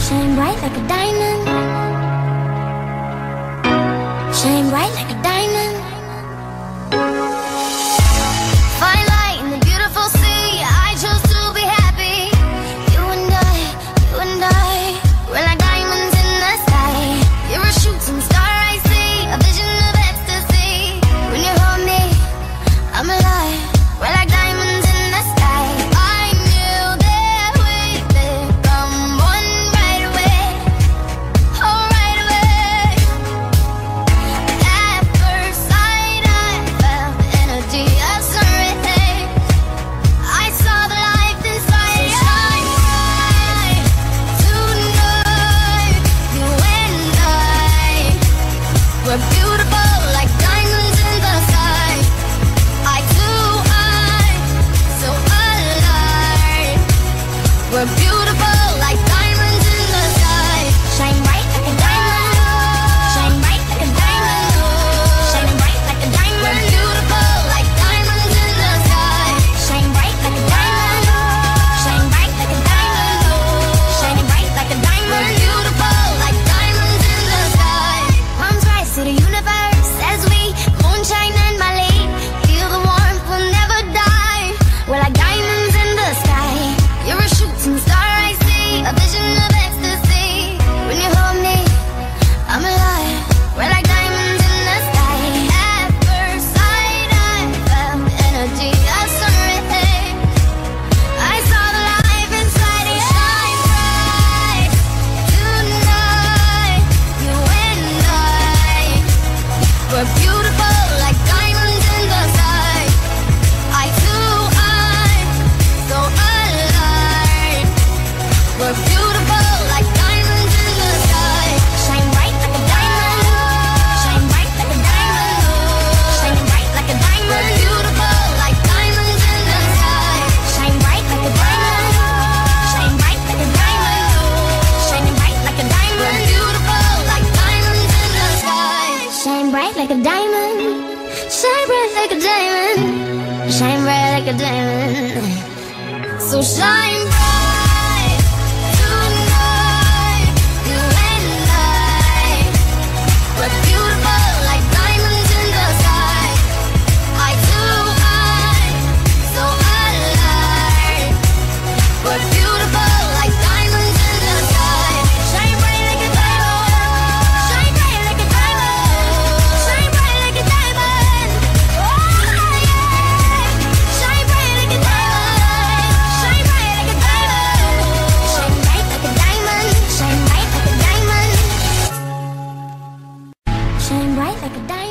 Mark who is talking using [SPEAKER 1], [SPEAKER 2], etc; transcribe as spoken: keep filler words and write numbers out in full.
[SPEAKER 1] Shine bright like a diamond. Shine bright like a diamond. Fine light in the beautiful sea. I chose to be happy. You and I, you and I, we're like diamonds in the sky. You're a shooting star I see, a vision of ecstasy. When you hold me, I'm alive. We're like diamonds in the sky. I knew that we'd become one right away. Oh, right away. At first sight, I felt the energy of sun rays. I saw the life inside. So shine bright tonight. You and I, we're beautiful like diamonds in the sky. Eye to eye, so alive. We're beautiful like diamonds in the sky. Shine bright like a diamond. Shine bright like a diamond. Shining bright like a diamond. We're beautiful like diamonds in the sky. Shine bright like a diamond. Shine bright like a diamond. Shining bright like a diamond. We're beautiful like diamonds in the sky. Palms rise to the universe as we moonshine and Mali. Feel the warmth, we'll never die. We're like diamonds in the sky. You're a shooting star I see, a vision of ecstasy. When you hold me, I'm alive. We're like diamonds in the sky. At first sight, I felt the energy of sun rays. I saw the life inside it. Shine bright tonight. You and I, we're beautiful like diamonds in the sky. Eye to eye, so alive. We're beautiful like diamonds in the sky. Shine bright like a diamond. Shine bright like a diamond. Shining bright like a diamond. We're beautiful like diamonds in the sky. Shine bright like a diamond. Shine bright like a diamond. Shining bright like a diamond. We're beautiful like diamonds in the sky. Shine bright like a diamond. Shine bright like a diamond. Shine bright like a diamond. So shine bright tonight. You and I, we're beautiful like diamonds in the sky. Eye to eye, so alive. We're beautiful like diamonds in the sky. Shine bright like a diamond. Shine bright like a diamond. Shine bright like a diamond. Oh yeah. Shine bright like a diamond. Shine bright like a diamond. Shine bright like a diamond. Shine bright like a diamond. Shine bright like a diamond.